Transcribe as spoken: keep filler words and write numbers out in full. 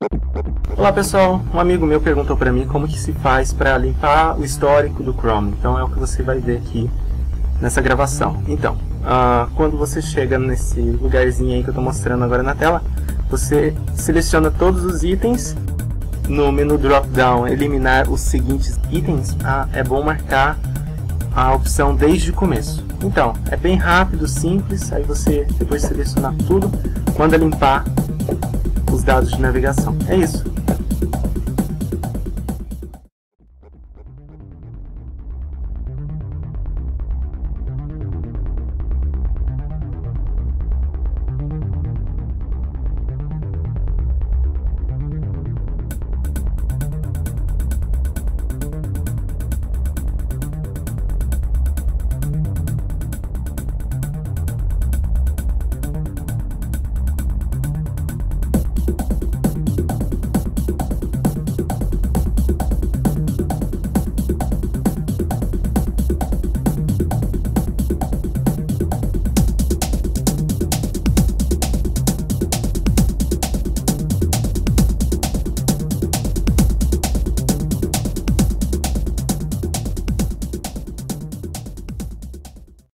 Olá pessoal, um amigo meu perguntou para mim como que se faz para limpar o histórico do Chrome. Então é o que você vai ver aqui nessa gravação. Então, uh, quando você chega nesse lugarzinho aí que eu estou mostrando agora na tela, você seleciona todos os itens. No menu drop-down, eliminar os seguintes itens, ah, é bom marcar a opção desde o começo. Então, é bem rápido, simples, aí você depois selecionar tudo, manda limpar os dados de navegação. É isso.